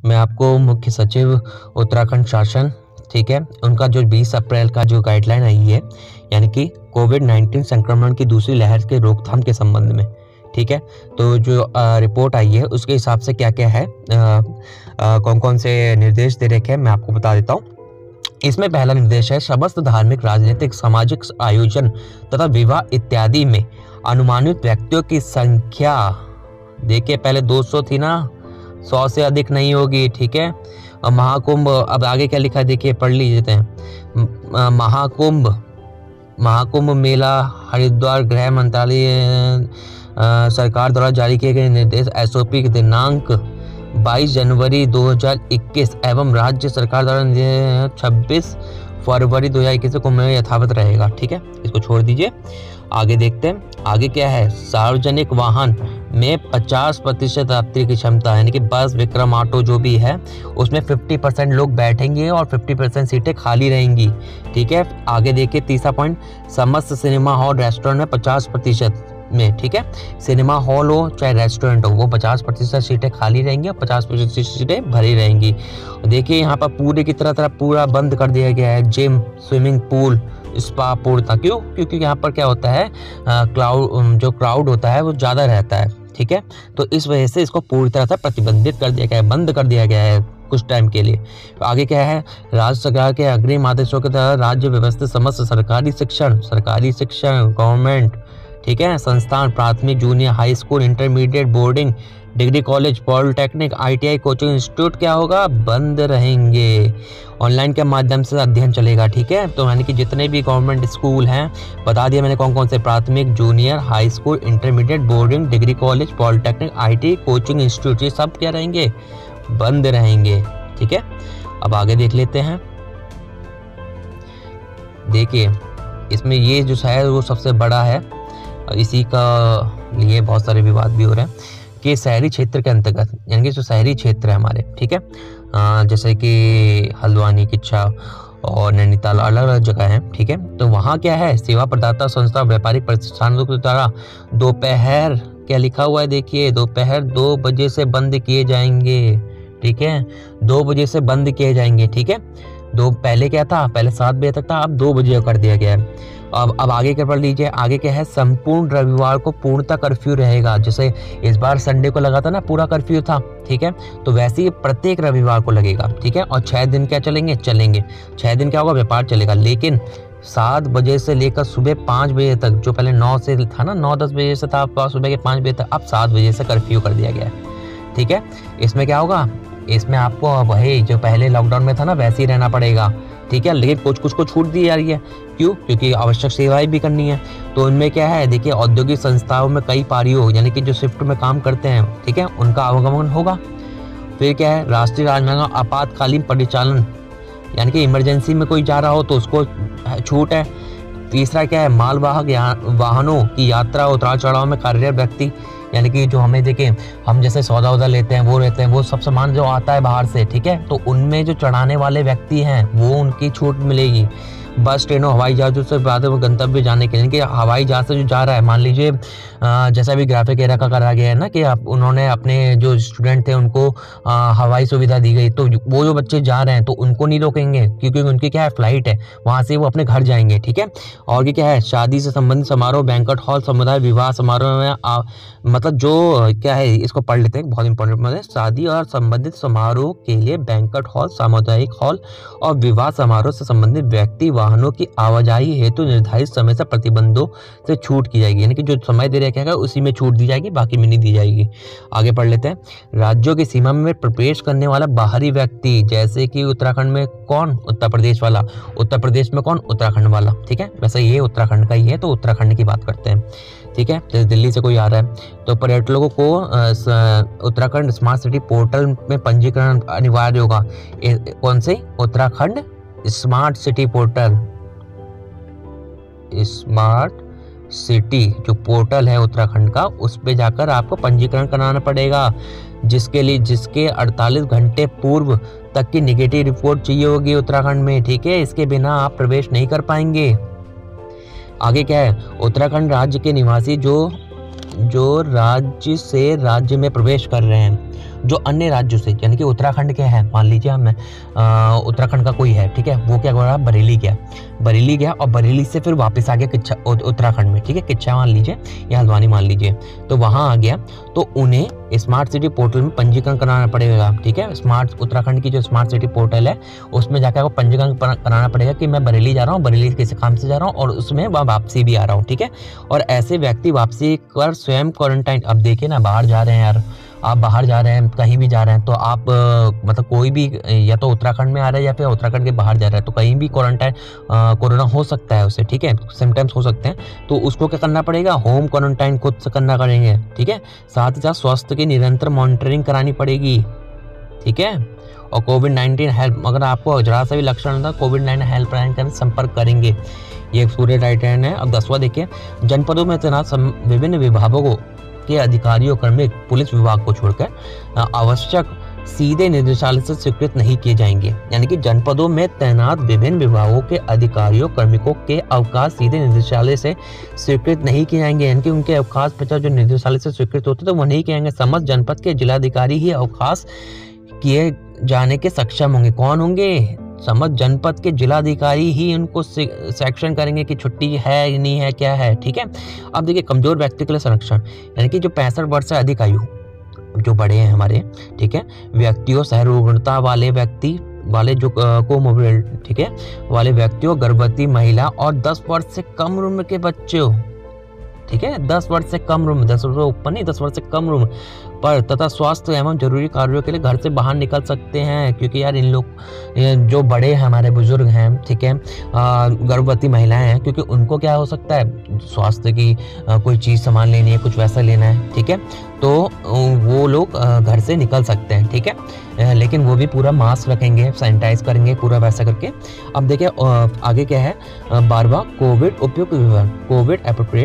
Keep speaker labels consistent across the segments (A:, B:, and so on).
A: मैं आपको मुख्य सचिव उत्तराखंड शासन, ठीक है, उनका जो 20 अप्रैल का जो गाइडलाइन आई है, यानी कि कोविड-19 संक्रमण की दूसरी लहर के रोकथाम के संबंध में, ठीक है। तो जो रिपोर्ट आई है उसके हिसाब से क्या-क्या है, कौन-कौन से निर्देश दे रखे हैं मैं आपको बता देता हूँ। इसमें पहला निर्देश है, समस्त धार्मिक, राजनीतिक, सामाजिक आयोजन तथा विवाह इत्यादि में अनुमानित व्यक्तियों की संख्या, देखिए पहले 200 थी ना, 100 से अधिक नहीं होगी, ठीक है। महाकुंभ, अब आगे क्या लिखा है देखिए, पढ़ लीजिए हैं। महाकुंभ मेला हरिद्वार, गृह मंत्रालय सरकार द्वारा जारी किए गए निर्देश SOP के दिनांक 22 जनवरी 2021 एवं राज्य सरकार द्वारा 26 फरवरी 2021 को में यथावत रहेगा, ठीक है। इसको छोड़ दीजिए, आगे देखते हैं। आगे क्या है, सार्वजनिक वाहन में 50% यात्री की क्षमता, यानी कि बस, विक्रम ऑटो जो भी है उसमें 50% लोग बैठेंगे और 50% सीटें खाली रहेंगी, ठीक है। आगे देखिए तीसरा पॉइंट, समस्त सिनेमा हॉल, रेस्टोरेंट में 50% में, ठीक है। सिनेमा हॉल हो चाहे रेस्टोरेंट हो, वो 50% सीटें खाली रहेंगी और 50% सीटें भरी रहेंगी। देखिए यहाँ पर पूरे की तरह पूरा बंद कर दिया गया है, जिम, स्विमिंग पूल, स्पा पूर्णतः। क्यों? क्योंकि यहाँ पर क्या होता है, जो क्राउड होता है वो ज़्यादा रहता है, ठीक है। तो इस वजह से इसको पूरी तरह से प्रतिबंधित कर दिया गया है, बंद कर दिया गया है कुछ टाइम के लिए। आगे क्या है, राज्य सरकार के अग्रिम आदेशों के तहत राज्य व्यवस्थित समस्त सरकारी शिक्षण गवर्नमेंट, ठीक है, संस्थान, प्राथमिक, junior, high school, intermediate, boarding, degree college, polytechnic, ITI, coaching institute क्या होगा, बंद रहेंगे। ऑनलाइन के माध्यम से अध्ययन चलेगा, ठीक है। तो यानी कि जितने भी गवर्नमेंट स्कूल हैं, बता दिया मैंने कौन कौन से, प्राथमिक, junior, high school, intermediate, boarding, degree college, polytechnic, ITI, coaching institute, ये सब क्या रहेंगे, बंद रहेंगे, ठीक है। अब आगे देख लेते हैं। देखिए इसमें ये जो है वो सबसे बड़ा है, इसी का लिए बहुत सारे विवाद भी हो रहे हैं कि शहरी क्षेत्र के अंतर्गत, यानी कि जो शहरी क्षेत्र है हमारे, ठीक है, जैसे कि हल्द्वानी, किच्छा और नैनीताल, अलग अलग जगह हैं, ठीक है। तो वहाँ क्या है, सेवा प्रदाता संस्था, व्यापारिक प्रतिष्ठानों के द्वारा दोपहर, क्या लिखा हुआ है देखिए, दोपहर 2 बजे से बंद किए जाएंगे, ठीक है। 2 बजे से बंद किए जाएंगे, ठीक है। पहले क्या था, पहले 7 बजे तक था, अब 2 बजे कर दिया गया है। अब आगे क्या पढ़ लीजिए, आगे क्या है, संपूर्ण रविवार को पूर्णतः कर्फ्यू रहेगा। जैसे इस बार संडे को लगा था ना, पूरा कर्फ्यू था, ठीक है। तो वैसे ही प्रत्येक रविवार को लगेगा, ठीक है। और 6 दिन क्या चलेंगे, 6 दिन क्या होगा, व्यापार चलेगा। लेकिन 7 बजे से लेकर सुबह 5 बजे तक, जो पहले 9 से था ना, 9-10 बजे से था, सुबह के 5 बजे तक, अब 7 बजे से कर्फ्यू कर दिया गया है, ठीक है। इसमें क्या होगा, इसमें आपको वही जो पहले लॉकडाउन में था ना, वैसे ही रहना पड़ेगा, ठीक है। लेकिन कुछ को छूट दी जा रही है, क्यों? क्योंकि आवश्यक सेवाएं भी करनी है। तो उनमें क्या है, देखिए औद्योगिक संस्थाओं में कई पारियों, यानी कि जो शिफ्ट में काम करते हैं, ठीक है, उनका आवागमन होगा। फिर क्या है, राष्ट्रीय राजमार्गों आपातकालीन परिचालन, यानी कि इमरजेंसी में कोई जा रहा हो तो उसको छूट है। तीसरा क्या है, मालवाहक वाहनों की यात्रा उतार चढ़ाव में कार्यरत व्यक्ति, यानी कि जो हमें देखें, हम जैसे सौदा लेते हैं, वो रहते हैं, वो सब सामान जो आता है बाहर से, ठीक है, तो उनमें जो चढ़ाने वाले व्यक्ति हैं वो उनकी छूट मिलेगी। बस, ट्रेनों, हवाई जहाज़ों से बाद में गंतव्य जाने के लिए, कि हवाई जहाज़ से जो जा रहा है, मान लीजिए जैसा भी ग्राफिक एरा का करा गया है ना, कि उन्होंने अपने जो स्टूडेंट थे उनको हवाई सुविधा दी गई, तो वो जो बच्चे जा रहे हैं तो उनको नहीं रोकेंगे, क्योंकि उनकी क्या है, फ्लाइट है, वहाँ से वो अपने घर जाएंगे, ठीक है। और ये क्या है, शादी से संबंधित समारोह, बैंक्वेट हॉल, समुदाय विवाह समारोह में मतलब जो क्या है, इसको पढ़ लेते हैं, बहुत इंपॉर्टेंट मतलब है, शादी और संबंधित समारोह के लिए बैंक्वेट हॉल, सामुदायिक हॉल और विवाह समारोह से संबंधित व्यक्ति वाहनों की आवाजाही हेतु निर्धारित समय से प्रतिबंधों से छूट की जाएगी, यानी कि जो समय दे रखा है उसी में छूट दी जाएगी, बाकी में नहीं दी जाएगी। आगे पढ़ लेते हैं। राज्यों की सीमा में प्रवेश करने वाला बाहरी व्यक्ति, जैसे कि उत्तराखंड में कौन, उत्तर प्रदेश वाला, उत्तर प्रदेश में कौन, उत्तराखंड वाला, ठीक है। वैसे ये उत्तराखंड का ही है, तो उत्तराखंड की बात करते हैं, ठीक है। जैसे दिल्ली से कोई आ रहा है तो पर्यटकों को उत्तराखंड स्मार्ट सिटी पोर्टल में पंजीकरण अनिवार्य होगा। कौन से, Uttarakhand smart city portal, smart city जो पोर्टल है उत्तराखंड का, उस पे जाकर आपको पंजीकरण कराना पड़ेगा, जिसके 48 घंटे पूर्व तक की नेगेटिव रिपोर्ट चाहिए होगी उत्तराखंड में, ठीक है। इसके बिना आप प्रवेश नहीं कर पाएंगे। आगे क्या है, उत्तराखंड राज्य के निवासी जो राज्य से राज्य में प्रवेश कर रहे हैं, जो अन्य राज्यों से, यानी कि उत्तराखंड के हैं, मान लीजिए हम उत्तराखंड का कोई है, ठीक है, वो क्या कर रहा, बरेली गया और बरेली से फिर वापस आ गया उत्तराखंड में, ठीक है, किच्छा मान लीजिए या हल्द्वानी मान लीजिए, तो वहाँ आ गया, तो उन्हें स्मार्ट सिटी पोर्टल में पंजीकरण कराना पड़ेगा, ठीक है। उत्तराखंड की जो स्मार्ट सिटी पोर्टल है उसमें जाकर आपको पंजीकरण कराना पड़ेगा कि मैं बरेली जा रहा हूँ, बरेली किसी काम से जा रहा हूँ और उसमें वापसी भी आ रहा हूँ, ठीक है। और ऐसे व्यक्ति वापसी कर स्वयं क्वारंटाइन, अब देखिए ना, बाहर जा रहे हैं यार, आप बाहर जा रहे हैं, कहीं भी जा रहे हैं, तो आप मतलब कोई भी या तो उत्तराखंड में आ रहा है या फिर उत्तराखंड के बाहर जा रहा है, तो कहीं भी क्वारंटाइन कोरोना हो सकता है उसे, ठीक है, सिम्टम्स हो सकते हैं, तो उसको क्या करना पड़ेगा, होम क्वारंटाइन खुद से करना करेंगे, ठीक है। साथ ही साथ स्वास्थ्य की निरंतर मॉनिटरिंग करानी पड़ेगी, ठीक है। और कोविड-19 हेल्प, अगर आपको जरा सा भी लक्षण होता है, कोविड-19 हेल्पलाइन का संपर्क करेंगे, ये पूरे गाइडलाइन है। अब 10वां देखिए, जनपदों में तैनात विभिन्न विभागों के अधिकारियों कर्मी पुलिस विभाग को छोड़कर आवश्यक सीधे निदेशालय से स्वीकृत नहीं किए जाएंगे, यानी कि जनपदों में तैनात विभिन्न विभागों के अधिकारियों कर्मिकों के अवकाश सीधे निदेशालय से स्वीकृत नहीं किए जाएंगे, यानी कि उनके अवकाश पत्र जो निदेशालय से स्वीकृत होते तो वो नहीं किए जाएंगे। समस्त जनपद के जिलाधिकारी ही अवकाश किए जाने के सक्षम होंगे। कौन होंगे? समस्त जनपद के जिलाधिकारी ही उनको सेक्शन करेंगे कि छुट्टी है या नहीं है, क्या है, ठीक है। अब देखिए, कमजोर व्यक्ति के लिए संरक्षण, यानी कि जो 65 वर्ष से अधिक आयु, जो बड़े हैं हमारे, ठीक है, व्यक्तियों, सहरुग्णता वाले व्यक्ति वाले, जो कोमोबिलिटी, ठीक है, वाले व्यक्तियों, गर्भवती महिला और 10 वर्ष से कम उम्र के बच्चों, ठीक है, 10 वर्ष से कम उम्र, 10 वर्ष ऊपर नहीं, 10 वर्ष से कम उम्र पर तथा स्वास्थ्य एवं जरूरी कार्यों के लिए घर से बाहर निकल सकते हैं, क्योंकि यार इन लोग जो बड़े हैं, हमारे बुजुर्ग हैं, ठीक है, गर्भवती महिलाएं हैं, क्योंकि उनको क्या हो सकता है, स्वास्थ्य की कोई चीज़ सामान लेनी है, कुछ वैसा लेना है, ठीक है, तो वो लोग घर से निकल सकते हैं, ठीक है, लेकिन वो भी पूरा मास्क रखेंगे, सैनिटाइज करेंगे, पूरा वैसा करके। अब देखिए आगे क्या है, 12वां कोविड उपयुक्त व्यवहार, कोविड एप्रोप्रिएट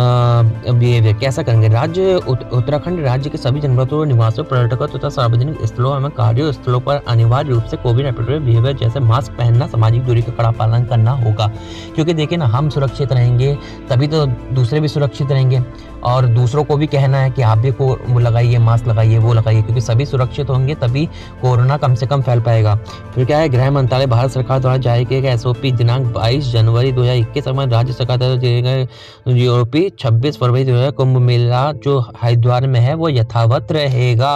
A: बिहेवियर कैसा करेंगे। राज्य उत्तराखंड राज्य के सभी जनपदों, निवासियों, पर्यटकों तथा सार्वजनिक स्थलों एवं कार्य स्थलों पर अनिवार्य रूप से कोविड एप्रोप्रिएट बिहेवियर जैसे मास्क पहनना, सामाजिक दूरी का कड़ा पालन करना होगा, क्योंकि देखिए ना, हम सुरक्षित रहेंगे तभी तो दूसरे भी सुरक्षित रहेंगे, और दूसरों को भी कहना है कि आप भी वो लगाइए, मास्क लगाइए, वो लगाइए, क्योंकि सभी सुरक्षित होंगे तभी कोरोना कम से कम फैल पाएगा। फिर क्या है, गृह मंत्रालय भारत सरकार द्वारा जारी किए गए SOP दिनांक 22 जनवरी 2021 राज्य सरकार द्वारा दिए गए SOP 26 फरवरी 2000 कुंभ मेला जो हरिद्वार में है वो यथावत रहेगा,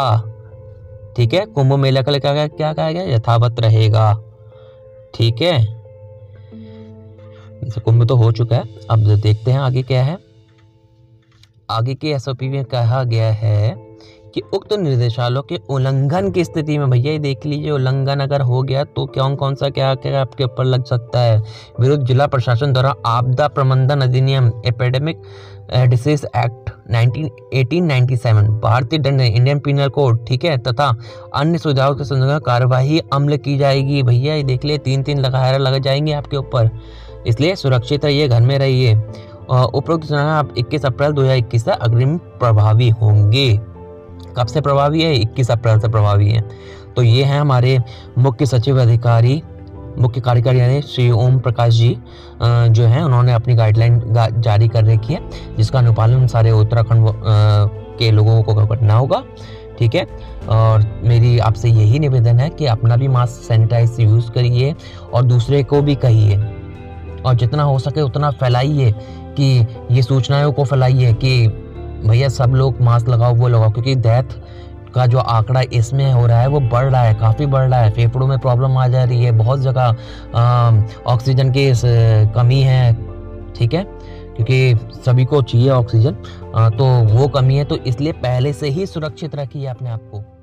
A: ठीक है। कुंभ मेला का क्या कहा गया, यथावत रहेगा, ठीक है। कुंभ तो हो चुका है, अब देखते हैं आगे क्या है। आगे के SOP में कहा गया है कि उक्त निर्देशालयों के उल्लंघन की स्थिति में, भैया ये देख लीजिए, उल्लंघन अगर हो गया तो कौन सा क्या आपके ऊपर लग सकता है। विरुद्ध जिला प्रशासन द्वारा आपदा प्रबंधन अधिनियम, एपिडेमिक डिसीज एक्ट 1897, भारतीय दंड, इंडियन पिनल कोड, ठीक है, तथा अन्य सुविधाओं के संदर्भ कार्यवाही अमल की जाएगी। भैया ये देख लिए, 3 लग जाएंगे आपके ऊपर, इसलिए सुरक्षित रहिए, घर में रहिए। उपरोक्त सूचना 21 अप्रैल 2021 से अग्रिम प्रभावी होंगे। कब से प्रभावी है? 21 अप्रैल से प्रभावी है। तो ये हैं हमारे मुख्य सचिव अधिकारी, मुख्य कार्यकारी यानी श्री ओम प्रकाश जी जो हैं, उन्होंने अपनी गाइडलाइन जारी कर रखी है, जिसका अनुपालन सारे उत्तराखंड के लोगों को करना होगा, ठीक है। और मेरी आपसे यही निवेदन है कि अपना भी मास्क सैनिटाइज यूज़ करिए और दूसरे को भी कहिए, और जितना हो सके उतना फैलाइए, कि ये सूचनाओं को फैलाइए कि भैया सब लोग मास्क लगाओ, वो लगाओ, क्योंकि डेथ का जो आंकड़ा इसमें हो रहा है वो बढ़ रहा है, काफ़ी बढ़ रहा है। फेफड़ों में प्रॉब्लम आ जा रही है, बहुत जगह ऑक्सीजन की कमी है, ठीक है, क्योंकि सभी को चाहिए ऑक्सीजन, तो वो कमी है, तो इसलिए पहले से ही सुरक्षित रखिए अपने आप को।